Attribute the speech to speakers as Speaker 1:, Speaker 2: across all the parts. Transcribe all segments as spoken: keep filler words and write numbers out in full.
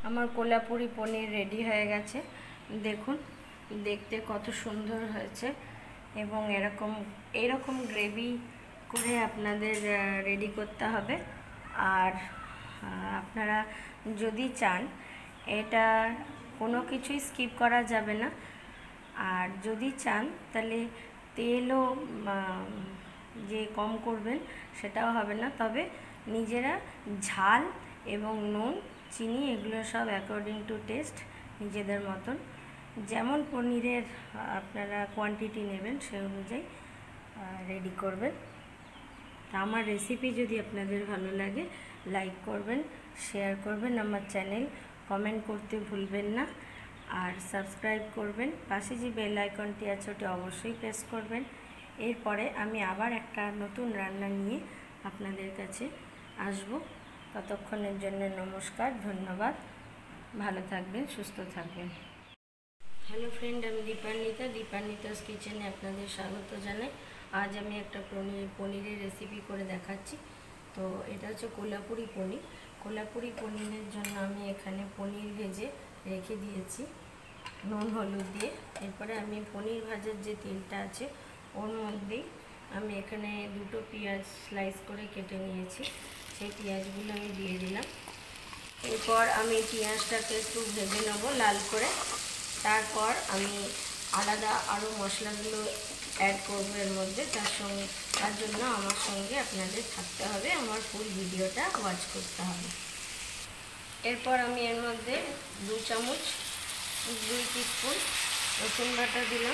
Speaker 1: আমার কোলাপুরি পনির রেডি হয়ে গেছে। দেখুন দেখতে কত সুন্দর হয়েছে এবং এরকম এরকম গ্রেভি করে আপনাদের রেডি করতে হবে। আর আপনারা যদি চান এটা কোনো কিছুই স্কিপ করা যাবে না। আর যদি চান তাহলে তেলও যে কম করবেন সেটাও হবে না, তবে নিজেরা ঝাল এবং নুন চিনি এগুলো সব অ্যাকর্ডিং টু টেস্ট নিজেদের মতন যেমন পনিরের আপনারা কোয়ান্টিটি নেবেন সেই অনুযায়ী রেডি করবেন। তা আমার রেসিপি যদি আপনাদের ভালো লাগে লাইক করবেন, শেয়ার করবেন, আমার চ্যানেল কমেন্ট করতে ভুলবেন না, আর সাবস্ক্রাইব করবেন। পাশে যে বেল আইকনটি আছে ওটি অবশ্যই প্রেস করবেন। এরপরে আমি আবার একটা নতুন রান্না নিয়ে আপনাদের কাছে আসব। ততক্ষণের জন্য নমস্কার, ধন্যবাদ, ভালো থাকবেন, সুস্থ থাকবেন। হ্যালো ফ্রেন্ড, আমি দীপান্বিতা, দীপান্বিতাস কিচেনে আপনাদের স্বাগত জানাই। আজ আমি একটা পনির পনিরের রেসিপি করে দেখাচ্ছি। তো এটা হচ্ছে কোলাপুরি পনির। কোলাপুরি পনিরের জন্য আমি এখানে পনির ভেজে রেখে দিয়েছি নুন হলুদ দিয়ে। এরপরে আমি পনির ভাজার যে তেলটা আছে ওর মধ্যেই আমি এখানে দুটো পেঁয়াজ স্লাইস করে কেটে নিয়েছি, সেই পেঁয়াজগুলো আমি দিয়ে দিলাম। এরপর আমি পেঁয়াজটাকে একটু ভেজে নেব লাল করে। তারপর আমি আলাদা আরও মশলাগুলো অ্যাড করবো এর মধ্যে। তার সঙ্গে তার জন্য আমার সঙ্গে আপনাদের থাকতে হবে, আমার ফুল ভিডিওটা ওয়াচ করতে হবে। এরপর আমি এর মধ্যে দু চামচ দুই টিস্পুন রসুন বাটা দিলাম,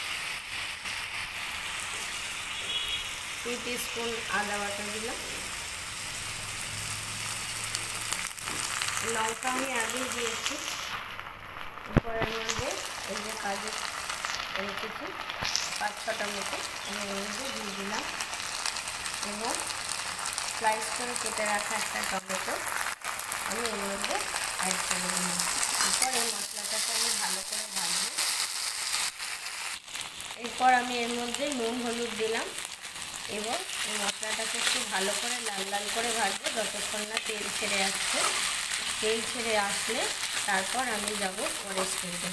Speaker 1: দুই টিস্পুন আদা বাটা দিলাম, লঙ্কা আমি আগেই দিয়েছি। এরপর এর মধ্যে এই যে কাজু রেখেছি পাঁচ ছটা মতো আমি এর মধ্যে দিয়ে দিলাম এবং স্লাইস করে কেটে রাখা একটা টমেটো আমি এর মধ্যে অ্যাড করে দিলাম। এরপর এই মশলাটাকে আমি ভালো করে ভাজবো। এরপর আমি এর মধ্যে নুন হলুদ দিলাম এবং এই মশলাটাকে একটু ভালো করে লাল লাল করে ভাজবো যতক্ষণ না তেল ছেড়ে আসছে। তেল ছেড়ে আসলে তারপর আমি যাব পরের স্টেপে।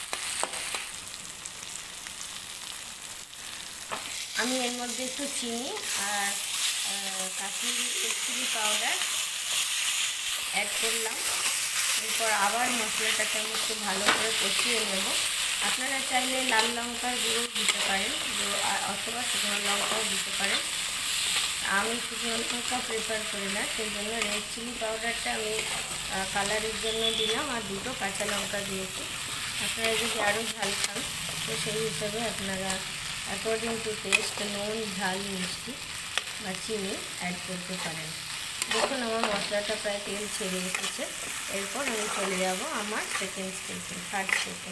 Speaker 1: আমি এর মধ্যে একটু চিনি আর Kashmiri red chilli powder add করলাম। এরপর আবার মশলাটাকে আমি একটু ভালো করে কষিয়ে নেব। আপনারা চাইলে লাল লঙ্কার গুঁড়ো দিতে পারেন অথবা শুকনো লঙ্কাও দিতে পারেন। আমি শুকনো লঙ্কা প্রেফার করি না, সেই জন্য রেড চিলি পাউডারটা আমি কালারের জন্য দিলাম আর দুটো কাঁচা লঙ্কা দিয়েছি। আপনারা যদি আরও ঝাল খান তো সেই হিসাবে আপনারা অ্যাকর্ডিং টু টেস্ট নুন ঝাল মিষ্টি বা চিনি অ্যাড করতে পারেন। দেখুন আমার মশলাটা প্রায় তেল ছেড়ে এসেছে। এরপর আমি চলে যাব আমার সেকেন্ড স্টেপে, থার্ড স্টেপে।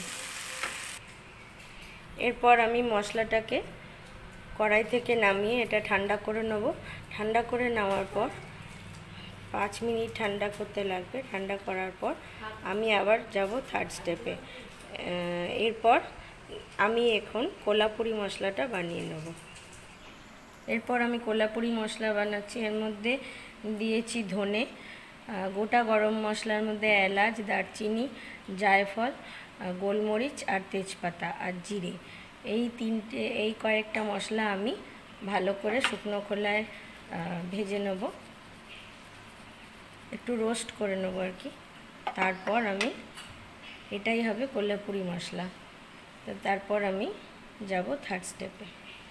Speaker 1: এরপর আমি মশলাটাকে কড়াই থেকে নামিয়ে এটা ঠান্ডা করে নেব। ঠান্ডা করে নেওয়ার পর পাঁচ মিনিট ঠান্ডা করতে লাগবে। ঠান্ডা করার পর আমি আবার যাব থার্ড স্টেপে। এরপর আমি এখন কোলাপুরি মশলাটা বানিয়ে নেব। এরপর আমি কোলাপুরি মশলা বানাচ্ছি। এর মধ্যে দিয়েছি ধনে, গোটা গরম মশলার মধ্যে এলাচ, দারচিনি, জায়ফল, গোলমরিচ আর তেজপাতা আর জিরে, এই তিনটে এই কয়েকটা মশলা আমি ভালো করে শুকনো খোলায় ভেজে নেব, একটু রোস্ট করে নেব আর কি। তারপর আমি এটাই হবে কোলাপুরি মশলা। তো তারপর আমি যাব থার্ড স্টেপে।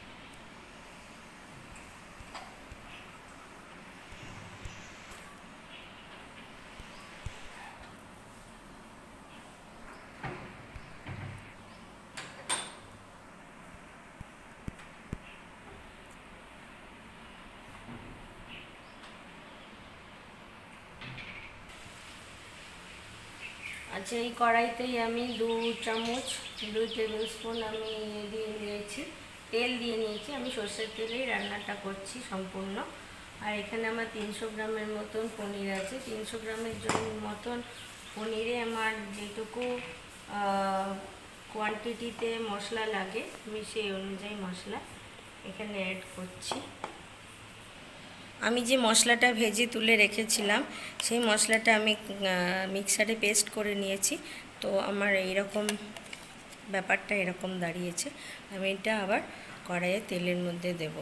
Speaker 1: আচ্ছা, এই কড়াইতেই আমি দু চামচ দুই টেবিল স্পুন আমি দিয়ে নিয়েছি তেল দিয়ে নিয়েছি। আমি সর্ষের তেলেই রান্নাটা করছি সম্পূর্ণ। আর এখানে আমার তিনশো গ্রামের মতন পনির আছে। তিনশো গ্রামের জন্য মতন পনিরে আমার যেটুকু কোয়ান্টিটিতে মশলা লাগে আমি সেই অনুযায়ী মশলা এখানে অ্যাড করছি। আমি যে মশলাটা ভেজে তুলে রেখেছিলাম সেই মশলাটা আমি মিক্সারে পেস্ট করে নিয়েছি। তো আমার এইরকম ব্যাপারটা এরকম দাঁড়িয়েছে। আমি এটা আবার কড়াইয়ে তেলের মধ্যে দেব।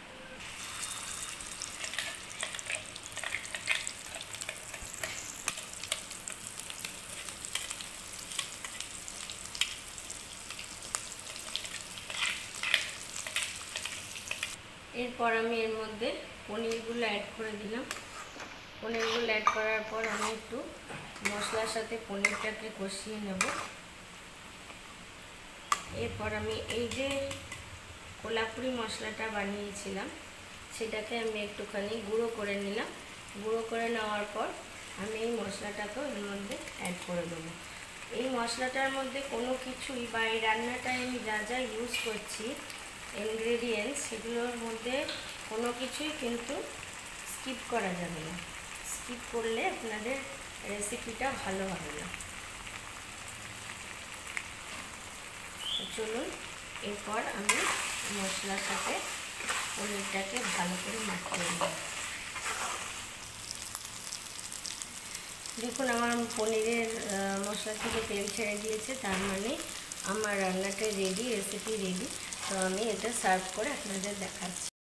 Speaker 1: এরপর আমি এর মধ্যে পনিরগুলো অ্যাড করে দিলাম। পনিরগুলো অ্যাড করার পর আমি একটু মশলার সাথে পনিরটাকে কষিয়ে নেব। এরপর আমি এই যে কোলাপুরি মশলাটা বানিয়েছিলাম সেটাকে আমি একটুখানি গুঁড়ো করে নিলাম। গুঁড়ো করে নেওয়ার পর আমি এই মশলাটাকেও এর মধ্যে অ্যাড করে দেবো। এই মশলাটার মধ্যে কোনো কিছুই বা এই রান্নাটায় আমি যা যা ইউজ করছি ইনগ্রেডিয়েন্টস, সেগুলোর মধ্যে কোনো কিছুই কিন্তু স্কিপ করা যাবে না। স্কিপ করলে আপনাদের রেসিপিটা ভালো হবে না। চলুন এরপর আমি মশলার সাথে পনিরটাকে ভালো করে মাখিয়ে নেব। দেখুন আমার পনিরের মশলা থেকে তেল ছেড়ে দিয়েছে, তার মানে আমার রান্নাটা রেডি, রেসিপি রেডি। তো আমি এটা সার্ভ করে আপনাদের দেখাচ্ছি।